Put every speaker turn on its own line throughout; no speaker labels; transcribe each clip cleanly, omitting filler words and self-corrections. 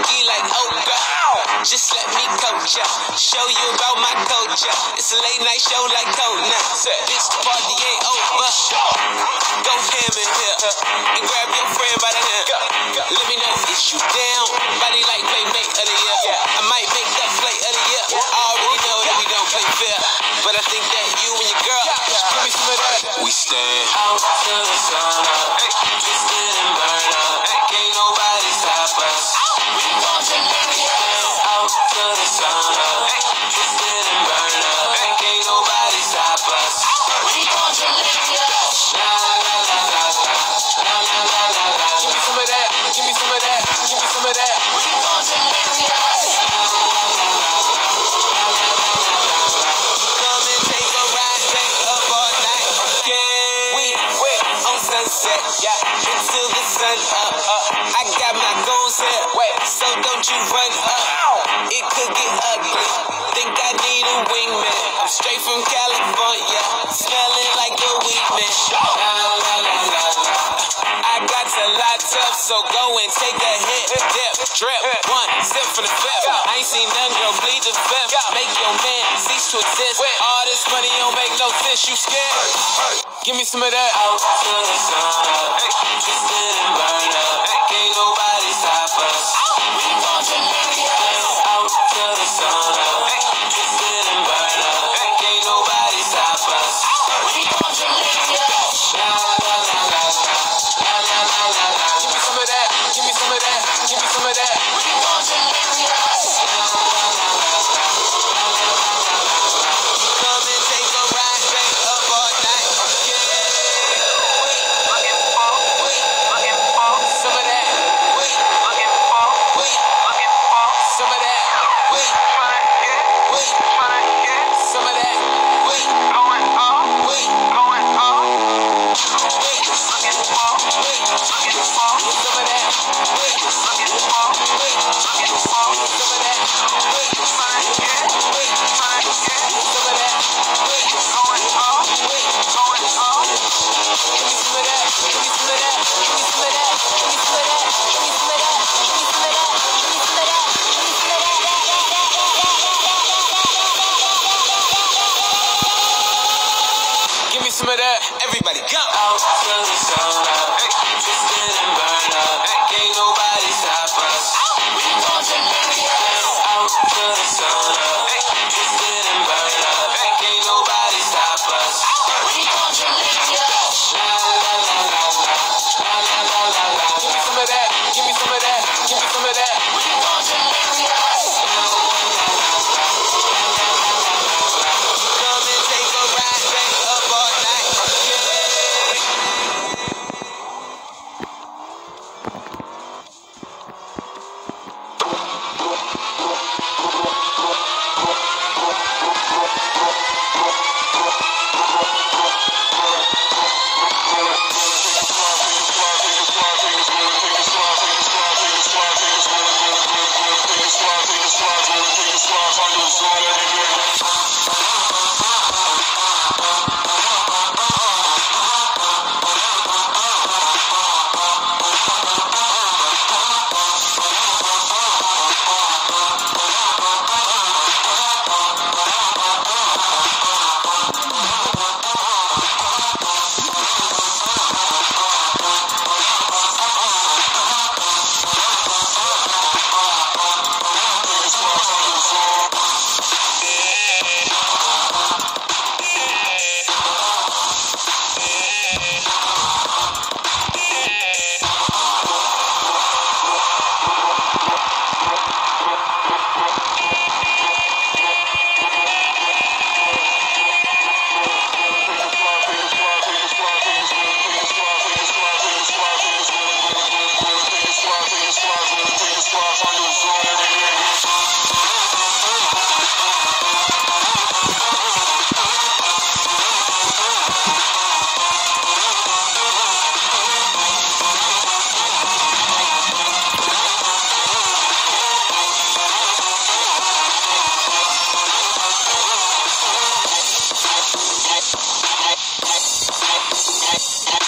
funky like Oprah. Just let me coach ya, show you about my culture. It's a late night show like Conan. Bitch, the party ain't over. Go ham in here and grab your friend by the hand. Let me know if you down. Body like playmate of the year. I might make that play of the year. I already know that we don't play fair, but I think that you and your girl, give me some of that. We stand out till the sun up, twisted and burn up. Can't nobody stop us. We gon' stand out till the sun up, twisted and burn up. Can't nobody stop us. We gon' la la la la la la la la la. Give me some of that. Give me some of that. Give me some of that. We gon' sunset, yeah, until the sun up. I got my goons here, so don't you run up. It could get ugly. Think I need a wingman. I'm straight from California, smelling like a weed man. La la la la la. I got a lot tough, so go and take a hit, dip, drip, one sip from the fifth. I ain't seen none, girl, bleed the fifth. Make your man cease to exist. All this money don't make no sense. You scared? Give me some of that. Out till the sun up, twisted and burn up. Can't nobody stop us. We gon' out till the sun up, twisted and burn up. Can't nobody stop us. We gon' la la la la la la la la la. Give me some of that. Give me some of that. Give me some of that. We gon' come and take a ride straight up all night. Some of that. Some of that. Some of that. Going off. Going off. Some of that. Give me some of that. Everybody go. Out till the sun up, twisted and burn up. Can't nobody stop us. We gon' out till the sun up, twisted and burn up. Can't nobody stop us. We gon' la la la la la la la la la. Give me some of that. Give me some of that. Give me some of that. We gon' come and take a ride straight up all night.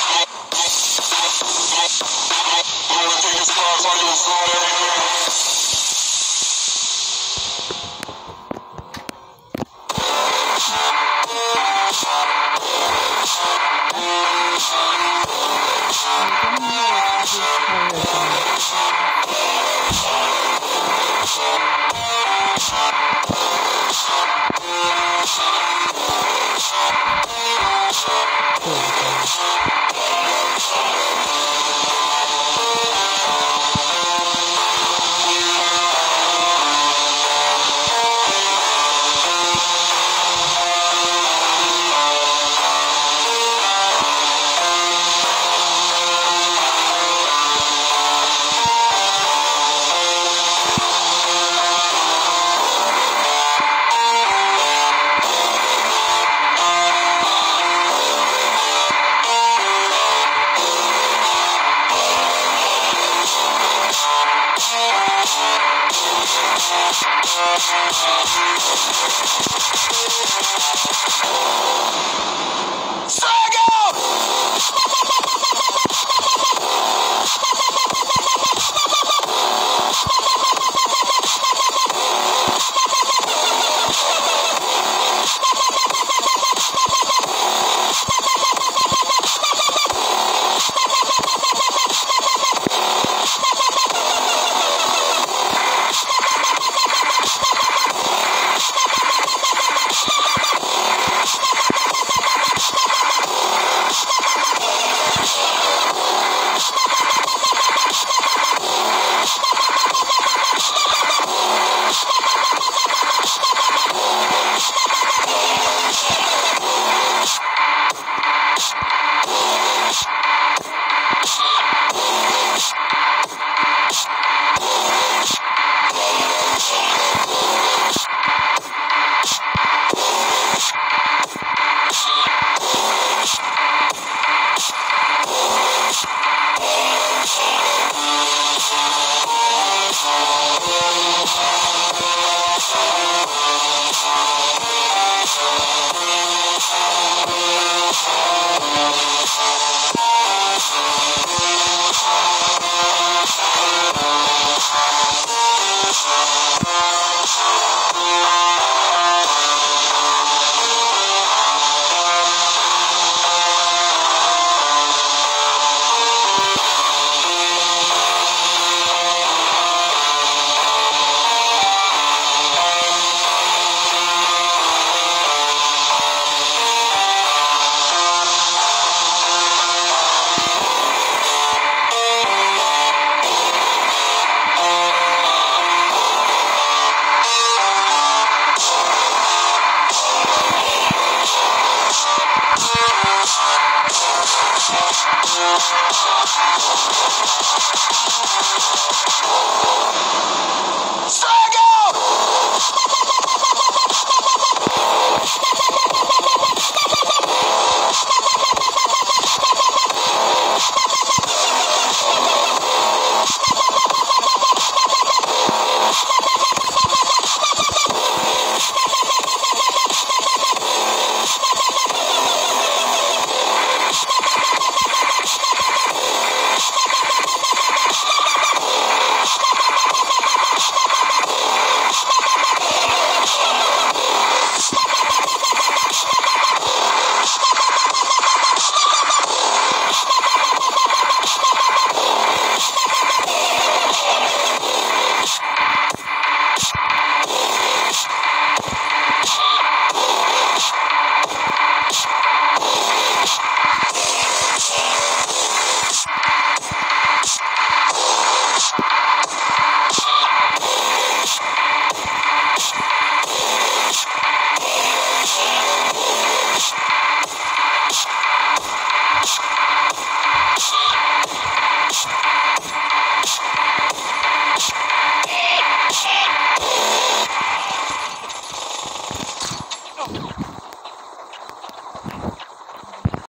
Take a spot on your phone.